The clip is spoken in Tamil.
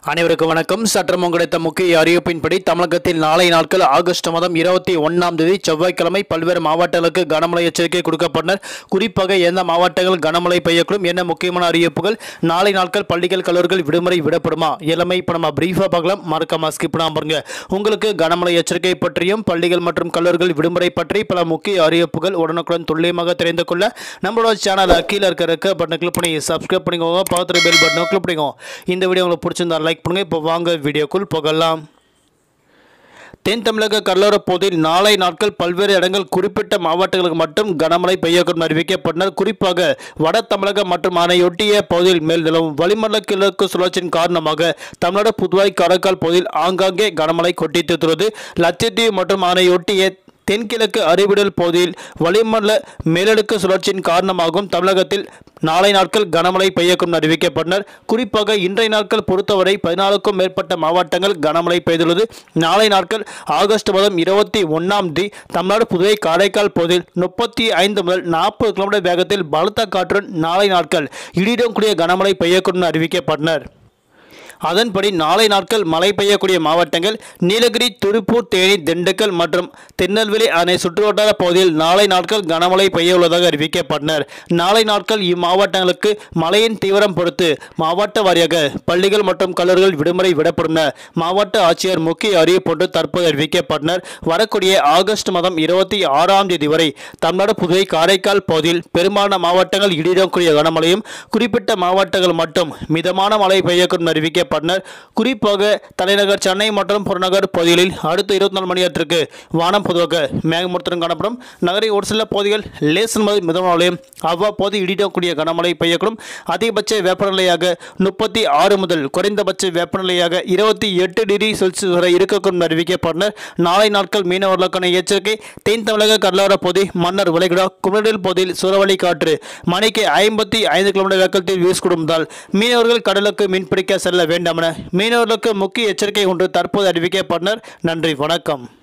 அனைவருக்கும் வணக்கம். சற்றமும் கிடைத்த முக்கிய அறிவிப்பின்படி தமிழகத்தில் நாளை நாட்கள் ஆகஸ்ட் மாதம் 21ஆம் தேதி செவ்வாய்க்கிழமை பல்வேறு மாவட்டங்களுக்கு கனமழை எச்சரிக்கை கொடுக்கப்பட்டனர். குறிப்பாக எந்த மாவட்டங்கள் கனமழை பெய்யக்கூடும், என்ன முக்கியமான அறிவிப்புகள், நாளை நாட்கள் பள்ளிகள் கல்லூரிகள் விடுமுறை விடப்படுமா, எல்லாமே இப்போ நம்ம பிரீஃபாக பார்க்கலாம். மறக்காம ஸ்கிப் பண்ணாம பாருங்க. உங்களுக்கு கனமழை எச்சரிக்கை பற்றியும் பள்ளிகள் மற்றும் கல்லூரிகள் விடுமுறை பற்றி பல முக்கிய அறிவிப்புகள் உடனுக்குடன் துல்லியமாக தெரிந்து கொள்ள நம்மளோட சேனலை கீழே இருக்க பட்டனை கிளிக் பண்ணி சப்ஸ்கிரைப் பண்ணிக்கோங்க. பக்கத்தில் பெல் பட்டனை கிளிக் பண்ணிக்கோங்க. இந்த வீடியோ உங்களுக்கு பிடிச்சிருந்தா லைக் பண்ணுங்க. இப்போ வாங்க வீடியோக்குள் போகலாம். தென் தமிழக கடலோர பகுதியில் நாளை நாட்கள் பல்வேறு இடங்கள் குறிப்பிட்ட மாவட்டங்களுக்கு மட்டும் கனமழை பெய்யக்கூடும் அறிவிக்கப்பட்டனர். குறிப்பாக வட தமிழகம் மற்றும் அதனையொட்டிய பகுதியில் மேல் நிலவும் வளிமண்டல கிழக்கு சுழற்சியின் காரணமாக தமிழ்நாடு, புதுவை, காரைக்கால் பகுதியில் ஆங்காங்கே கனமழை கொட்டி தீர்த்துள்ளது. லட்சத்தீவு மற்றும் அதனையொட்டிய தென்கிழக்கு அறிவிடல் பகுதியில் வளிமண்டல மேலடுக்கு சுழற்சியின் காரணமாகவும் தமிழகத்தில் நாளை நாட்கள் கனமழை பெய்யக்கூடும் அறிவிக்கப்பட்டனர். குறிப்பாக இன்றைய நாட்கள் பொறுத்தவரை 14க்கும் மேற்பட்ட மாவட்டங்கள் கனமழை பெய்துள்ளது. நாளை நாட்கள் ஆகஸ்ட் மாதம் 21ஆம் தேதி தமிழ்நாடு, புதுவை, காரைக்கால் பகுதியில் 35 முதல் 40 கிலோமீட்டர் வேகத்தில் பலத்த காற்றுடன் நாளை நாட்கள் இடியுடன் கூடிய கனமழை பெய்யக்கூடும் அறிவிக்கப்பட்டனர். அதன்படி நாளை நாட்கள் மழை பெய்யக்கூடிய மாவட்டங்கள் நீலகிரி, திருப்பூர், தேனி, திண்டுக்கல் மற்றும் திருநெல்வேலி அணை சுற்றுவட்டார பகுதியில் நாளை நாட்கள் கனமழை பெய்ய உள்ளதாக அறிவிக்கப்பட்டனர். நாளை நாட்கள் இம்மாவட்டங்களுக்கு மழையின் தீவிரம் பொறுத்து மாவட்ட வாரியாக பள்ளிகள் மற்றும் கல்லூரிகள் விடுமுறை விடப்படும் மாவட்ட ஆட்சியர் முக்கிய அறிவிப்பு தற்போது அறிவிக்கப்பட்டனர். வரக்கூடிய ஆகஸ்ட் மாதம் 26ஆம் தேதி வரை தமிழ்நாடு, புதுவை, காரைக்கால் பகுதியில் பெரும்பாலான மாவட்டங்கள் இடியுடன் கூடிய கனமழையும், குறிப்பிட்ட மாவட்டங்கள் மட்டும் மிதமான மழை பெய்யக்கூடும் அறிவிக்கப்பட்டனர். குறிப்பாக தலைநகர் சென்னை மற்றும் புறநகர் பகுதிகளில் அடுத்த 24 மணி நேரத்திற்கு வானம் பொதுவாக மேகமூட்டத்துடன் காணப்படும். நகரின் ஒரு சில பகுதிகள் லேசன் முதல் மிதமான மழையும், அவ்வப்போது இடியுடன் கனமழை பெய்யக்கூடும். அதிகபட்ச வெப்பநிலையாக 36 முதல் குறைந்தபட்ச வெப்பநிலையாக 28 டிகிரி செல்சியஸ் வரை இருக்கக்கூடும் அறிவிக்கப்பட்டனர். நாளை நாட்கள் மீனவர்களுக்கான எச்சரிக்கை. தென் தமிழக கடலோர பகுதி, மன்னார் வளைகுடா, குமரிடல் பகுதியில் சூறாவளி காற்று மணிக்கு 55 கிலோமீட்டர் வேகத்தில் வீசக்கூடுவதால் மீனவர்கள் கடலுக்கு மீன்பிடிக்க செல்ல வேண்டாம் என மீனவர்களுக்கு முக்கிய எச்சரிக்கை ஒன்று தற்போது அறிவிக்கப்பட்டனர். நன்றி, வணக்கம்.